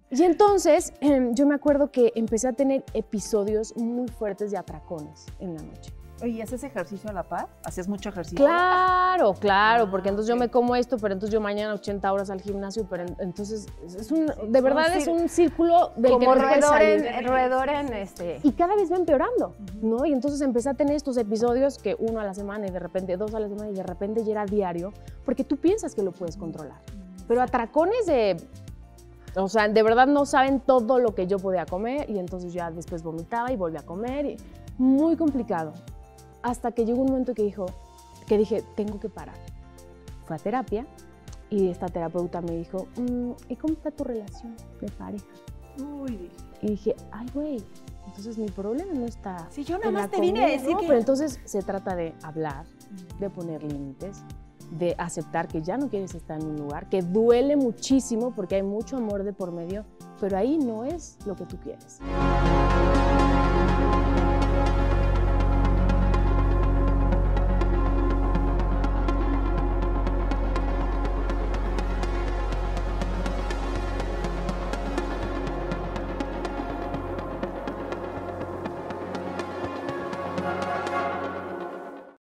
Y entonces yo me acuerdo que empecé a tener episodios muy fuertes de atracones en la noche. Oye, ¿y haces ejercicio a la par? ¿Hacías mucho ejercicio? Claro, porque entonces yo me como esto, pero entonces yo mañana 80 horas al gimnasio, pero entonces de verdad es un círculo del como que no puedes salir. roedor en Y cada vez va empeorando, ¿no? Y entonces empecé a tener estos episodios que uno a la semana y de repente dos a la semana y de repente ya era diario, porque tú piensas que lo puedes controlar. Pero atracones o sea, de verdad no saben todo lo que yo podía comer y entonces ya después vomitaba y volví a comer. Y muy complicado. Hasta que llegó un momento que dije, tengo que parar. Fui a terapia y esta terapeuta me dijo, ¿y cómo está tu relación de pareja? Uy. Y dije, ay, güey, entonces mi problema no está. Si yo nada en la más te vine a comida, decir ¿no? que. Pero entonces se trata de hablar, de poner límites, de aceptar que ya no quieres estar en un lugar, que duele muchísimo porque hay mucho amor de por medio, pero ahí no es lo que tú quieres.